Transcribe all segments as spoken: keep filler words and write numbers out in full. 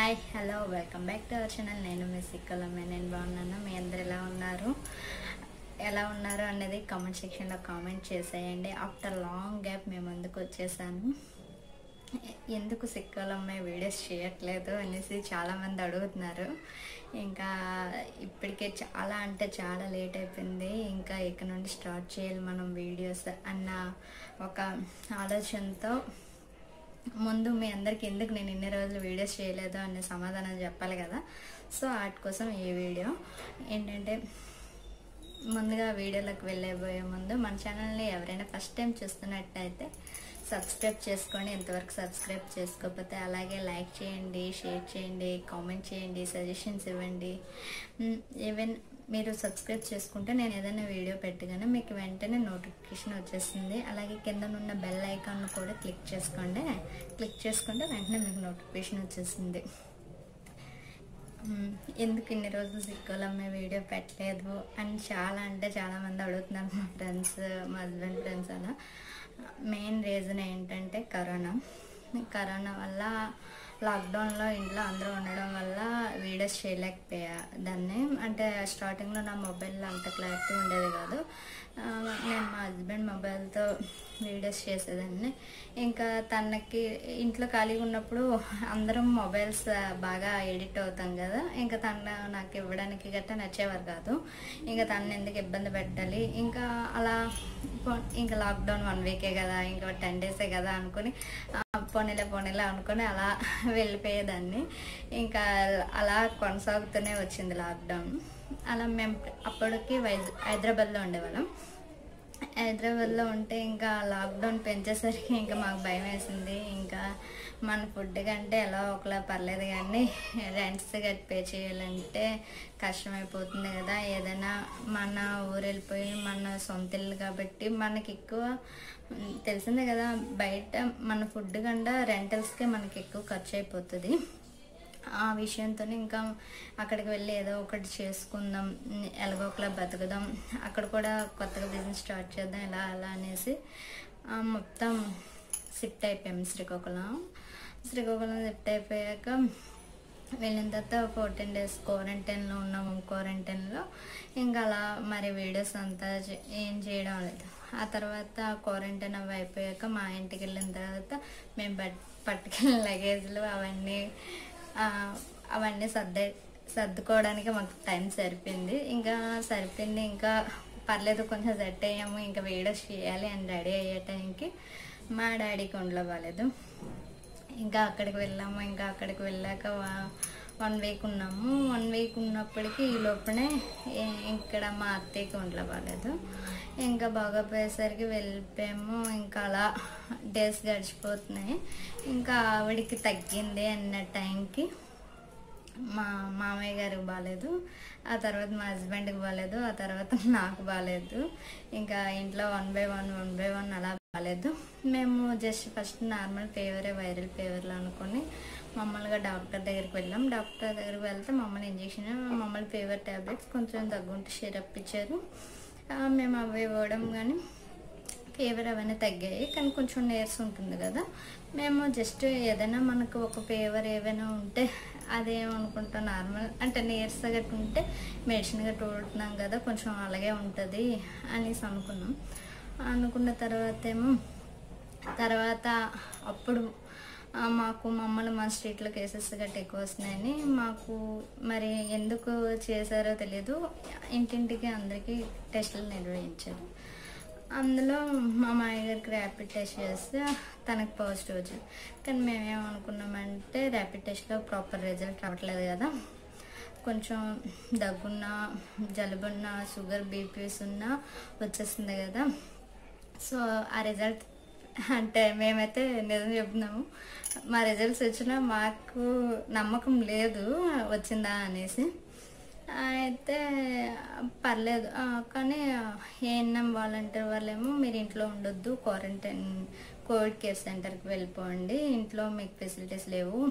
Hi hello welcome back to our channel. నేను మీ సిక్కలమ్మే. నేను బాగున్నాను. మీ అందరు ఎలా ఉన్నారు ఎలా ఉన్నారు అనేది కామెంట్ సెక్షన్లో కామెంట్ చేసేయండి. ఆఫ్టర్ లాంగ్ గ్యాప్ మేము ముందుకు వచ్చేసాను. ఎందుకు సిక్కలమ్మే వీడియోస్ చేయట్లేదు అనేసి చాలామంది అడుగుతున్నారు. ఇంకా ఇప్పటికే చాలా అంటే చాలా లేట్ అయిపోయింది. ఇంకా ఇక్కడ నుండి స్టార్ట్ చేయాలి మనం వీడియోస్ అన్న ఒక ఆలోచనతో ముందు మీ అందరికి ఎందుకు నేను ఇన్ని రోజులు వీడియోస్ చేయలేదు అనే సమాధానం చెప్పాలి కదా. సో వాటి కోసం ఈ వీడియో ఏంటంటే, ముందుగా వీడియోలోకి వెళ్ళబోయే ముందు మన ఛానల్ని ఎవరైనా ఫస్ట్ టైం చూస్తున్నట్టయితే సబ్స్క్రైబ్ చేసుకోండి. ఇంతవరకు సబ్స్క్రైబ్ చేసుకోకపోతే అలాగే లైక్ చేయండి, షేర్ చేయండి, కామెంట్ చేయండి, సజెషన్స్ ఇవ్వండి. ఈవెన్ మీరు సబ్స్క్రైబ్ చేసుకుంటే నేను ఏదైనా వీడియో పెట్టగానే మీకు వెంటనే నోటిఫికేషన్ వచ్చేస్తుంది. అలాగే కింద ఉన్న బెల్ ఐకాన్ కూడా క్లిక్ చేసుకోండి. క్లిక్ చేసుకుంటే వెంటనే మీకు నోటిఫికేషన్ వచ్చేస్తుంది. ఎందుకు ఇన్ని రోజులు సిక్కలమ్మే వీడియో పెట్టలేదు అని చాలా అంటే చాలామంది అడుగుతున్నారు, మా ఫ్రెండ్స్, మా హస్బెండ్ ఫ్రెండ్స్. అలా మెయిన్ రీజన్ ఏంటంటే కరోనా కరోనా వల్ల లాక్డౌన్లో ఇంట్లో అందరూ ఉండడం వల్ల వీడియోస్ చేయలేకపోయా దాన్ని. అంటే స్టార్టింగ్లో నా మొబైల్లో అంత క్లారిటీ ఉండేది కాదు. నేను మా హస్బెండ్ మొబైల్తో వీడియోస్ చేసేదాన్ని. ఇంకా తనకి ఇంట్లో ఖాళీగా ఉన్నప్పుడు అందరం మొబైల్స్ బాగా ఎడిట్ అవుతాం కదా. ఇంకా తన నాకు ఇవ్వడానికి గట్టా నచ్చేవారు కాదు. ఇంకా తనని ఎందుకు ఇబ్బంది పెట్టాలి, ఇంకా అలా ఇంకా లాక్డౌన్ వన్ వీకే కదా, ఇంకా టెన్ డేసే కదా అనుకుని పోనీలే పోనీలే అనుకుని అలా వెళ్ళిపోయేదాన్ని. ఇంకా అలా కొనసాగుతూనే వచ్చింది లాక్డౌన్. అలా మేము అప్పటికి వైజ్ హైదరాబాద్లో ఉండేవాళ్ళం. హైదరాబాద్లో ఉంటే ఇంకా లాక్డౌన్ పెంచేసరికి ఇంకా మాకు భయం వేసింది. ఇంకా మన ఫుడ్ కంటే ఎలా ఒకలా పర్లేదు, కానీ రెంట్స్ గట్టి పే చేయాలంటే కష్టమైపోతుంది కదా. ఏదైనా మన ఊరు వెళ్ళిపోయి మన సొంత ఇల్లు కాబట్టి మనకి ఎక్కువ తెలిసిందే కదా, బయట మన ఫుడ్ కన్నా రెంటల్స్కే మనకి ఎక్కువ ఖర్చు అయిపోతుంది. ఆ విషయంతో ఇంకా అక్కడికి వెళ్ళి ఏదో ఒకటి చేసుకుందాం, ఎలాగో ఒకలా బతుకుదాం, అక్కడ కూడా కొత్తగా బిజినెస్ స్టార్ట్ చేద్దాం ఇలా అలా అనేసి మొత్తం షిఫ్ట్ అయిపోయాం శ్రీకాకుళం. శ్రీకాకుళం షిఫ్ట్ అయిపోయాక వెళ్ళిన తర్వాత ఫోర్టీన్ డేస్ క్వారంటైన్లో ఉన్నాము. క్వారంటైన్లో ఇంకా అలా మరి వీడియోస్ అంతా ఏం చేయడం లేదు. ఆ తర్వాత క్వారంటైన్ అవి అయిపోయాక మా ఇంటికి వెళ్ళిన తర్వాత మేము బట్ పట్టుకెళ్ళిన లగేజ్లు అవన్నీ అవన్నీ సర్దే సర్దుకోవడానికి మాకు టైం సరిపోయింది. ఇంకా సరిపోయింది ఇంకా పర్లేదు, కొంచెం సెట్ అయ్యాము. ఇంకా వీడియోస్ చేయాలి అని రెడీ అయ్యే టైంకి మా డాడీకి ఒంట్లో బాగాలేదు. ఇంకా అక్కడికి వెళ్ళాము. ఇంకా అక్కడికి వెళ్ళాక వన్ వీక్ ఉన్నాము. వన్ వీక్ ఉన్నప్పటికీ ఈ లోపలే ఇక్కడ మా అత్తయ్యకి ఒంట్లో బాగాలేదు. ఇంకా బాగోపోయేసరికి వెళ్ళిపోయాము. ఇంకా అలా డేస్ గడిచిపోతున్నాయి. ఇంకా ఆవిడికి తగ్గింది అన్న టైంకి మా మామయ్య గారికి బాగాలేదు, ఆ తర్వాత మా హస్బెండ్కి బాగాలేదు, ఆ తర్వాత నాకు బాగాలేదు. ఇంకా ఇంట్లో one by one one by one అలా బాగాలేదు. మేము జస్ట్ ఫస్ట్ నార్మల్ ఫీవరే, వైరల్ ఫీవర్లు అనుకుని మమ్మల్నిగా డాక్టర్ దగ్గరికి వెళ్ళాం. డాక్టర్ దగ్గరికి వెళ్తే మమ్మల్ని ఇంజక్షన్, మమ్మల్ని ఫీవర్ ట్యాబ్లెట్స్, కొంచెం తగ్గుంటే సిరప్ ఇచ్చారు. మేము అవి ఇవ్వడం కానీ ఫీవర్ అవన్నీ తగ్గాయి, కానీ కొంచెం నీరసం ఉంటుంది కదా. మేము జస్ట్ ఏదైనా మనకు ఒక ఫీవర్ ఏవైనా ఉంటే అదేమనుకుంటాం, నార్మల్ అంటే నీరస గట్టి ఉంటే మెడిసిన్ గట్టి వాడుతున్నాం కదా, కొంచెం అలాగే ఉంటుంది అనేసి అనుకున్నాం. అనుకున్న తర్వాత ఏమో తర్వాత అప్పుడు మాకు మమ్మల్ని మా స్ట్రీట్లో కేసెస్ గట్టి ఎక్కువ వస్తున్నాయని మాకు మరి ఎందుకు చేశారో తెలియదు, ఇంటింటికి అందరికీ టెస్టులు నిర్వహించారు. అందులో మా మామయ్య గారికి ర్యాపిడ్ టెస్ట్ చేస్తే తనకు పాజిటివ్ వచ్చింది. కానీ మేమేమనుకున్నామంటే ర్యాపిడ్ టెస్ట్లో ప్రాపర్ రిజల్ట్ రావట్లేదు కదా, కొంచెం దగ్గున్నా, జలుబున్నా, షుగర్, బీపీస్ ఉన్నా వచ్చేస్తుంది కదా. సో ఆ రిజల్ట్ అంటే మేమైతే నిజం చెప్తున్నాము, మా రిజల్ట్స్ వచ్చినా మాకు నమ్మకం లేదు వచ్చిందా అనేసి. అయితే పర్లేదు, కానీ ఏఎన్ఎం వాలంటీర్ వాళ్ళేమో మీరు ఇంట్లో ఉండొద్దు, క్వారంటైన్ కోవిడ్ కేర్ సెంటర్కి వెళ్ళిపోండి, ఇంట్లో మీకు ఫెసిలిటీస్ లేవు,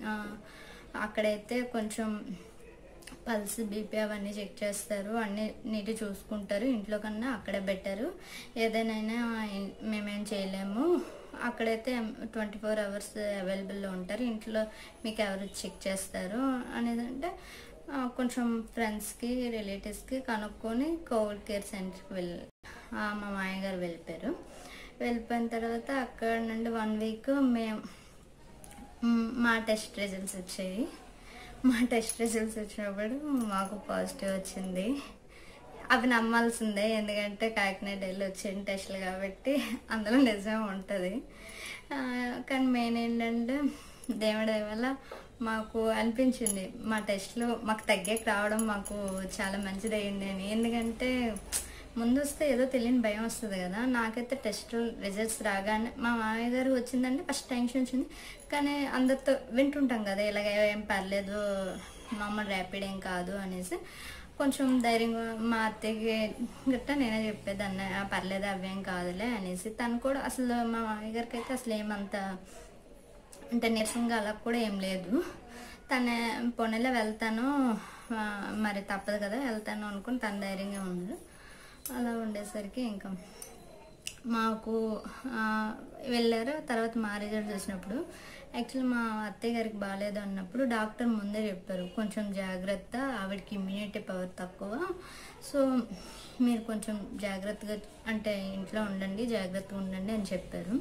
అక్కడైతే కొంచెం పల్స్, బీపీ అవన్నీ చెక్ చేస్తారు, అన్నీ నీటి చూసుకుంటారు, ఇంట్లో కన్నా అక్కడే బెటరు, ఏదైనా మేమేం చేయలేము అక్కడైతే ట్వంటీ ఫోర్ అవర్స్ అవైలబుల్లో ఉంటారు, ఇంట్లో మీకు ఎవరు చెక్ చేస్తారు అనేది అంటే కొంచెం ఫ్రెండ్స్కి రిలేటివ్స్కి కనుక్కొని కోవిడ్ కేర్ సెంటర్కి వెళ్ళి మా మామయ్య గారు వెళ్ళిపోయారు. వెళ్ళిపోయిన తర్వాత అక్కడ నుండి వన్ వీక్ మేము మా టెస్ట్ రిజల్ట్స్ వచ్చాయి. మా టెస్ట్ రిజల్ట్స్ వచ్చినప్పుడు మాకు పాజిటివ్ వచ్చింది. అవి నమ్మాల్సిందే, ఎందుకంటే కాకినాడ వెళ్ళి వచ్చిన టెస్టులు కాబట్టి అందులో నిజం ఉంటుంది. కానీ మెయిన్ ఏంటంటే దేవుడి వల్ల మాకు అనిపించింది మా టెస్ట్లో మాకు తగ్గేకి రావడం మాకు చాలా మంచిది అయింది అని. ఎందుకంటే ముందు వస్తే ఏదో తెలియని భయం వస్తుంది కదా. నాకైతే టెస్ట్ రిజల్ట్స్ రాగానే మా మామయ్య గారు వచ్చిందంటే ఫస్ట్ టెన్షన్ వచ్చింది, కానీ అందరితో వింటుంటాం కదా ఇలాగ ఏం పర్లేదు మామూలు ర్యాపిడ్ ఏం కాదు అనేసి కొంచెం ధైర్యంగా మా అత్తయ్యకి గట్టా నేనే చెప్పేదాన్ని, పర్లేదు అవేం కాదులే అనేసి. తను కూడా అసలు మా మామయ్య గారికి అయితే అసలు ఏమంత అంటే నీరసంగా అలా కూడా ఏం లేదు. తన పొన్నెలో వెళ్తాను మరి తప్పదు కదా వెళ్తాను అనుకుని తన ధైర్యంగా ఉన్నారు. అలా ఉండేసరికి ఇంకా మాకు వెళ్ళారు. తర్వాత మా రిజల్ట్ చూసినప్పుడు యాక్చువల్లీ మా అత్తయ్య గారికి బాగాలేదు అన్నప్పుడు డాక్టర్ ముందే చెప్పారు కొంచెం జాగ్రత్త, ఆవిడకి ఇమ్యూనిటీ పవర్ తక్కువ, సో మీరు కొంచెం జాగ్రత్తగా అంటే ఇంట్లో ఉండండి, జాగ్రత్తగా ఉండండి అని చెప్పారు.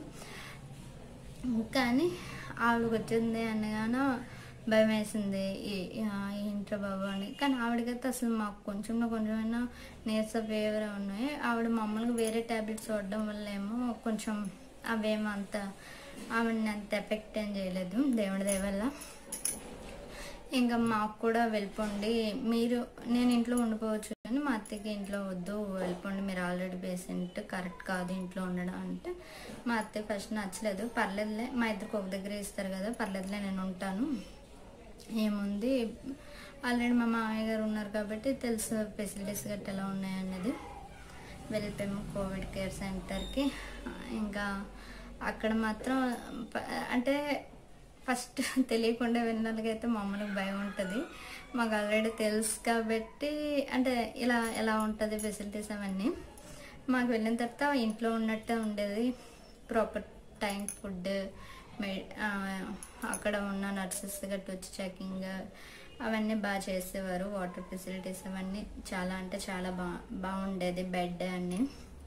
కానీ ఆవిడకి వచ్చింది అనగానే భయం వేసింది ఇంట్లో బాబు అని. కానీ ఆవిడకైతే అసలు మాకు కొంచెంలో కొంచెమైనా నీరస ఫీవర్ ఉన్నాయి. ఆవిడ మామూలుగా వేరే ట్యాబ్లెట్స్ వాడడం వల్ల ఏమో కొంచెం అవేమో అంత ఆవిడని అంత ఎఫెక్ట్ ఏం చేయలేదు దేవుడి దయ వల్ల. ఇంకా మాకు కూడా వెళ్ళిపోండి మీరు, నేను ఇంట్లో ఉండిపోవచ్చు కానీ మా అత్తకి ఇంట్లో వద్దు వెళ్ళిపోండి, మీరు ఆల్రెడీ పేషెంట్ కరెక్ట్ కాదు ఇంట్లో ఉండడం అంటే మా అత్తయ్య ఫస్ట్ నచ్చలేదు. పర్లేదులే మా ఇద్దరికి ఒక దగ్గర ఇస్తారు కదా పర్లేదులే నేను ఉంటాను ఏముంది, ఆల్రెడీ మా మామయ్య గారు ఉన్నారు కాబట్టి తెలుసు ఫెసిలిటీస్ గట్ట ఎలా ఉన్నాయన్నది. వెళ్ళిపోయాము కోవిడ్ కేర్ సెంటర్కి. ఇంకా అక్కడ మాత్రం అంటే ఫస్ట్ తెలియకుండా వెళ్ళినకైతే మామూలుగా భయం ఉంటుంది, మాకు ఆల్రెడీ తెలుసు కాబట్టి అంటే ఇలా ఎలా ఉంటుంది ఫెసిలిటీస్ అవన్నీ. మాకు వెళ్ళిన తర్వాత ఇంట్లో ఉన్నట్టే ఉండేది, ప్రాపర్ టైం ఫుడ్, మె అక్కడ ఉన్న నర్సెస్ గట్టి వచ్చి చెకింగ్ అవన్నీ బాగా చేసేవారు. వాటర్ ఫెసిలిటీస్ అవన్నీ చాలా అంటే చాలా బా బాగుండేది బెడ్ అన్నీ.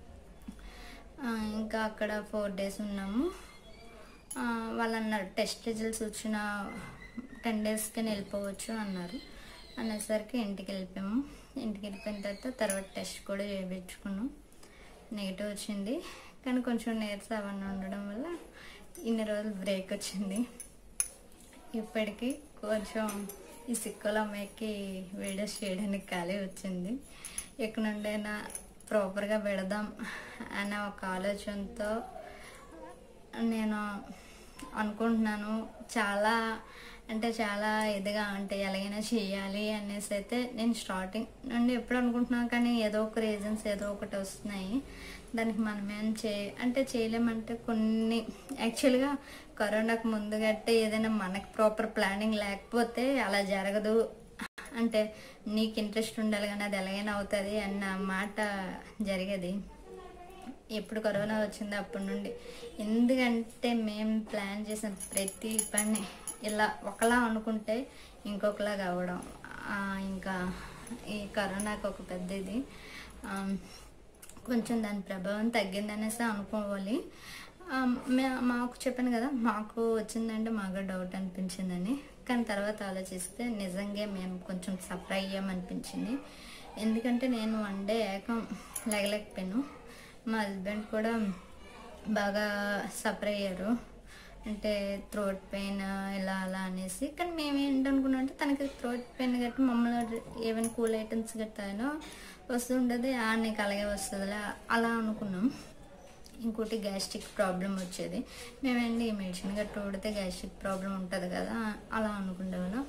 ఇంకా అక్కడ ఫోర్ డేస్ ఉన్నాము. వాళ్ళు అన్నారు టెస్ట్ రిజల్ట్స్ వచ్చిన టెన్ డేస్కి వెళ్ళిపోవచ్చు అన్నారు. అనేసరికి ఇంటికి వెళ్ళిపోయాము. ఇంటికి వెళ్ళిపోయిన తర్వాత తర్వాత టెస్ట్ కూడా చేయించుకున్నాం, నెగిటివ్ వచ్చింది. కానీ కొంచెం నీరసం అవన్నీ ఉండడం వల్ల ఇన్ని రోజులు బ్రేక్ వచ్చింది. ఇప్పటికీ కొంచెం ఈ సిక్కుల అమ్మాయికి వీడియోస్ చేయడానికి ఖాళీ వచ్చింది. ఇక్కడ నుండైనా ప్రాపర్గా పెడదాం అనే ఒక ఆలోచనతో నేను అనుకుంటున్నాను. చాలా అంటే చాలా ఇదిగా అంటే ఎలాగైనా చేయాలి అనేసి అయితే నేను స్టార్టింగ్ నుండి ఎప్పుడు అనుకుంటున్నాను, కానీ ఏదో ఒక రీజన్స్ ఏదో ఒకటి వస్తున్నాయి. దానికి మనమేం చే అంటే చేయలేమంటే కొన్ని యాక్చువల్గా కరోనాకు ముందు గట్టే ఏదైనా మనకు ప్రాపర్ ప్లానింగ్ లేకపోతే అలా జరగదు, అంటే నీకు ఇంట్రెస్ట్ ఉండాలి కానీ అది ఎలాగైనా అవుతుంది అన్న మాట జరిగేది. ఎప్పుడు కరోనా వచ్చిందో అప్పటి నుండి, ఎందుకంటే మేము ప్లాన్ చేసిన ప్రతి పని ఇలా ఒకలా అనుకుంటే ఇంకొకలాగా అవ్వడం, ఇంకా ఈ కరోనాకు ఒక పెద్ద ఇది కొంచెం దాని ప్రభావం తగ్గిందనేసి అనుకోవాలి. మాకు చెప్పాను కదా మాకు వచ్చిందంటే మాకు డౌట్ అనిపించిందని, కానీ తర్వాత ఆలోచిస్తే నిజంగా మేము కొంచెం సఫర్ అయ్యామనిపించింది. ఎందుకంటే నేను వన్ డే ఏకం లేగలేకపోయాను, మా హస్బెండ్ కూడా బాగా సఫర్ అయ్యారు, అంటే థ్రోట్ పెయిన్ ఇలా అలా అనేసి. కానీ మేము ఏంటనుకున్నాం అంటే తనకి థ్రోట్ పెయిన్ గట్టి మమ్మల్ని ఏమైనా కూల్ ఐటమ్స్ గట్టానో వస్తుంటుంది, ఆ నీకు అలాగే వస్తుందిలే అలా అనుకున్నాం. ఇంకోటి గ్యాస్ట్రిక్ ప్రాబ్లం వచ్చేది, మేమేంటి ఈ మెడిసిన్ గట్ట వాడితే గ్యాస్ట్రిక్ ప్రాబ్లం ఉంటుంది కదా అలా అనుకునేవాళ్ళం.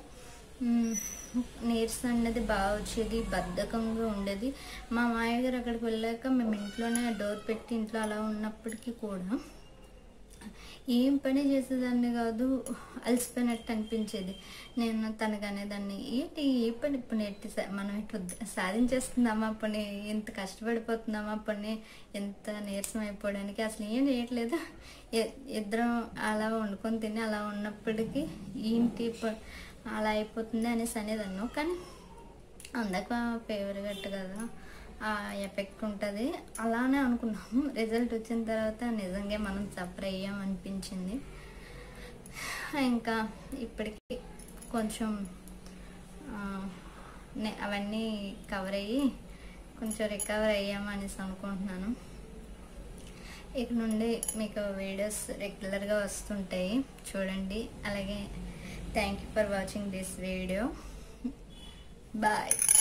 నీరసం అనేది బాగా వచ్చేది, బద్ధకంగా ఉండేది. మా మామయ్య గారు అక్కడికి వెళ్ళాక మేము ఇంట్లోనే డోర్ పెట్టి ఇంట్లో అలా ఉన్నప్పటికీ కూడా ఏం పని చేసేదాన్ని కాదు, అలసిపోయినట్టు అనిపించేది. నేను తనకు అనేదాన్ని, ఏంటి ఏ పని ఇప్పుడు ఎట్టి మనం ఇటు సాధించేస్తున్నామా పని, ఎంత కష్టపడిపోతున్నామా పని, ఎంత నీరసం అయిపోవడానికి, అసలు ఏం చేయట్లేదు. ఇద్దరం అలా వండుకొని తిని అలా ఉన్నప్పటికీ ఏంటి అలా అయిపోతుంది అనేసి అనేదాన్ని. కానీ అందక ఫేవరెట్ కదా, ఆ ఎఫెక్ట్ ఉంటుంది అలానే అనుకున్నాము. రిజల్ట్ వచ్చిన తర్వాత నిజంగా మనం సఫర్ అయ్యాం అనిపించింది. ఇంకా ఇప్పటికీ కొంచెం అవన్నీ కవర్ అయ్యి కొంచెం రికవర్ అయ్యాము అనేసి అనుకుంటున్నాను. ఇక నుండి మీకు వీడియోస్ రెగ్యులర్గా వస్తుంటాయి, చూడండి. అలాగే thank you for watching this video. Bye.